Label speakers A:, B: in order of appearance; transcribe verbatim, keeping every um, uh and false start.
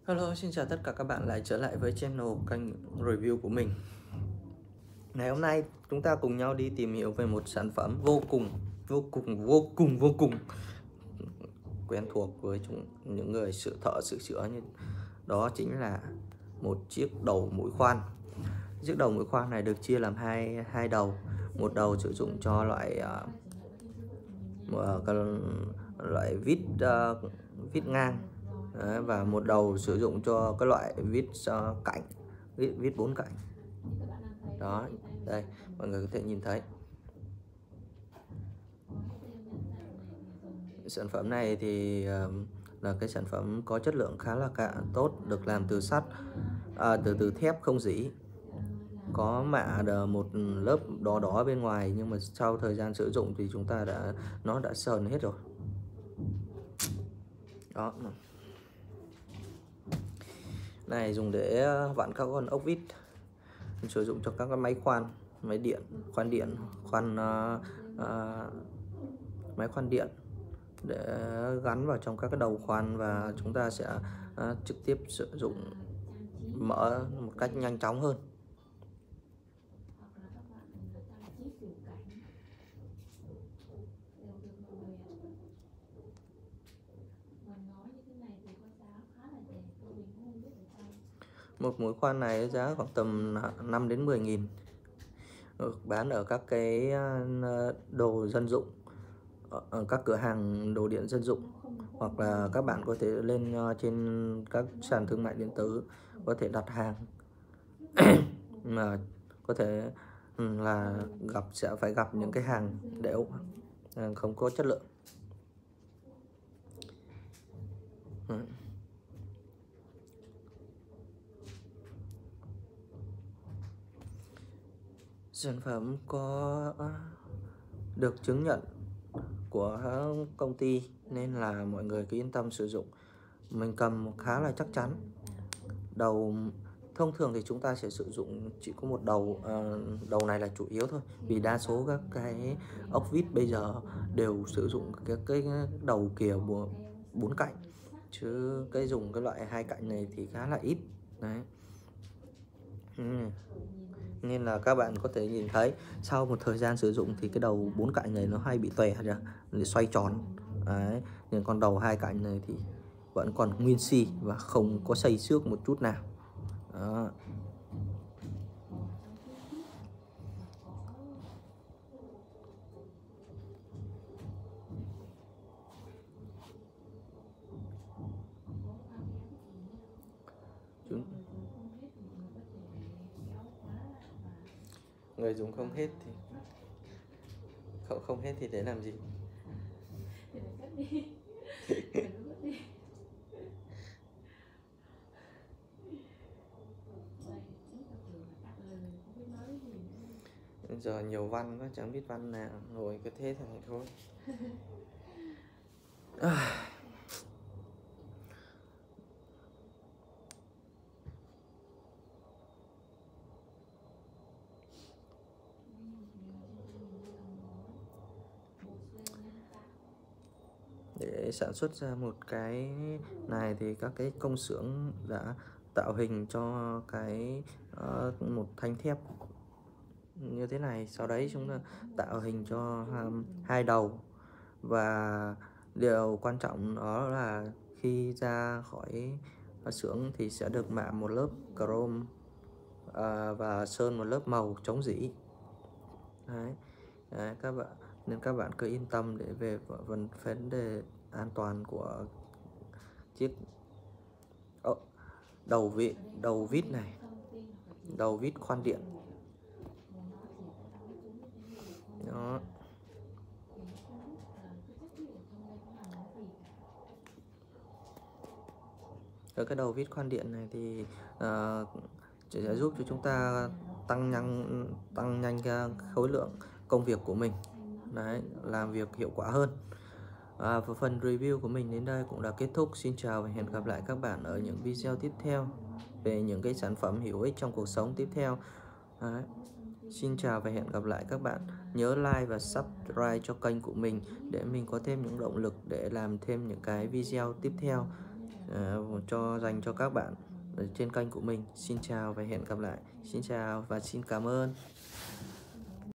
A: Hello, xin chào tất cả các bạn lại trở lại với channel kênh review của mình. Ngày hôm nay chúng ta cùng nhau đi tìm hiểu về một sản phẩm vô cùng vô cùng vô cùng vô cùng quen thuộc với chúng những người sửa thợ sửa chữa, như đó chính là một chiếc đầu mũi khoan. Chiếc đầu mũi khoan này được chia làm hai hai đầu. Một đầu sử dụng cho loại uh, loại vít uh, vít ngang. Đấy, và một đầu sử dụng cho cái loại vít uh, cạnh, vít, vít bốn cạnh. Đó, đây mọi người có thể nhìn thấy sản phẩm này thì uh, là cái sản phẩm có chất lượng khá là cả tốt, được làm từ sắt, à, từ từ thép không rỉ, có mạ một lớp đỏ đỏ bên ngoài, nhưng mà sau thời gian sử dụng thì chúng ta đã nó đã sờn hết rồi. Đó, này dùng để vặn các con ốc vít, sử dụng cho các cái máy khoan, máy điện, khoan điện, khoan uh, uh, máy khoan điện để gắn vào trong các cái đầu khoan, và chúng ta sẽ uh, trực tiếp sử dụng mở một cách nhanh chóng hơn. Một mũi khoan này giá khoảng tầm năm đến mười nghìn, bán ở các cái đồ dân dụng, ở các cửa hàng đồ điện dân dụng, hoặc là các bạn có thể lên trên các sàn thương mại điện tử có thể đặt hàng mà có thể là gặp sẽ phải gặp những cái hàng đẽo, không có chất lượng. Sản phẩm có được chứng nhận của công ty nên là mọi người cứ yên tâm sử dụng. Mình cầm khá là chắc chắn. Đầu thông thường thì chúng ta sẽ sử dụng chỉ có một đầu, uh, đầu này là chủ yếu thôi, vì đa số các cái ốc vít bây giờ đều sử dụng cái cái đầu kìa bốn cạnh, chứ cái dùng cái loại hai cạnh này thì khá là ít đấy. Ừ. Nên là các bạn có thể nhìn thấy sau một thời gian sử dụng thì cái đầu bốn cạnh này nó hay bị tòe ra để xoay tròn đấy, nhưng con đầu hai cạnh này thì vẫn còn nguyên si và không có xây xước một chút nào. Đó. Người dùng không hết thì không không hết thì để làm gì? Giờ nhiều văn quá chẳng biết văn nào, ngồi cứ thế này thôi. À. Để sản xuất ra một cái này thì các cái công xưởng đã tạo hình cho cái uh, một thanh thép như thế này, sau đấy chúng ta tạo hình cho um, hai đầu, và điều quan trọng đó là khi ra khỏi xưởng thì sẽ được mạ một lớp chrome uh, và sơn một lớp màu chống rỉ. Đấy. Đấy, các bạn nên các bạn cứ yên tâm để về vấn vấn đề an toàn của chiếc oh, đầu vít đầu vít này, đầu vít khoan điện. Đó. Ở cái đầu vít khoan điện này thì uh, sẽ giúp cho chúng ta tăng nhanh tăng nhanh khối lượng công việc của mình. Đấy, làm việc hiệu quả hơn. À, và phần review của mình đến đây cũng đã kết thúc. Xin chào và hẹn gặp lại các bạn ở những video tiếp theo về những cái sản phẩm hữu ích trong cuộc sống tiếp theo. Đấy. Xin chào và hẹn gặp lại các bạn. Nhớ like và subscribe cho kênh của mình để mình có thêm những động lực để làm thêm những cái video tiếp theo. uh, cho dành cho các bạn ở trên kênh của mình. Xin chào và hẹn gặp lại. Xin chào và xin cảm ơn.